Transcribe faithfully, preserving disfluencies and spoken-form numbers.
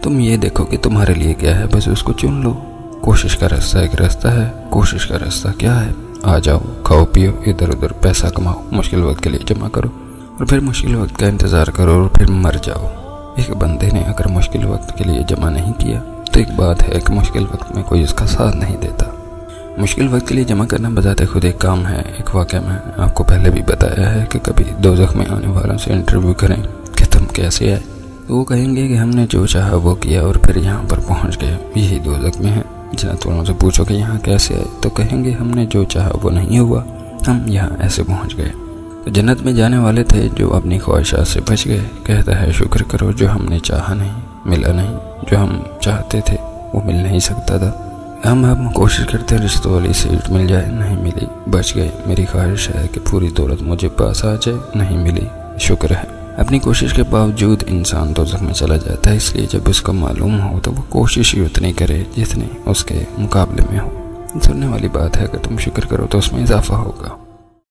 तुम ये देखो कि तुम्हारे लिए क्या है, बस उसको चुन लो। कोशिश का रास्ता एक रास्ता है, कोशिश का रास्ता क्या है? आ जाओ, खाओ पियो, इधर उधर पैसा कमाओ, मुश्किल वक्त के लिए जमा करो और फिर मुश्किल वक्त का इंतज़ार करो और फिर मर जाओ। एक बंदे ने अगर मुश्किल वक्त के लिए जमा नहीं किया तो एक बात है कि मुश्किल वक्त में कोई उसका साथ नहीं देता। मुश्किल वक्त के लिए जमा करना बजाते खुद एक काम है। एक वाक़या में आपको पहले भी बताया है कि कभी दोज़ख में आने वालों से इंटरव्यू करें कि तुम कैसे आए, तो वो कहेंगे कि हमने जो चाहा वो किया और फिर यहाँ पर पहुँच गए, यही दोज़ख में है। जन्नत वालों से पूछो कि यहाँ कैसे आए, तो कहेंगे हमने जो चाहा वो नहीं हुआ, हम यहाँ ऐसे पहुँच गए। तो जन्नत में जाने वाले थे जो अपनी ख्वाहिशात से बच गए। कहता है शुक्र करो जो हमने चाहा नहीं, मिला नहीं, जो हम चाहते थे वो मिल नहीं सकता था। हम हम कोशिश करते हैं रिश्तों वाली सीट मिल जाए, नहीं मिली, बच गए। मेरी ख्वाहिश है कि पूरी दौलत मुझे पास आ जाए, नहीं मिली, शुक्र है। अपनी कोशिश के बावजूद इंसान दोज़ख में चला जाता है, इसलिए जब उसको मालूम हो तो वो कोशिश ही उतनी करे जितनी उसके मुकाबले में हो। सुनने वाली बात है कि तुम शुक्र करो तो उसमें इजाफा होगा।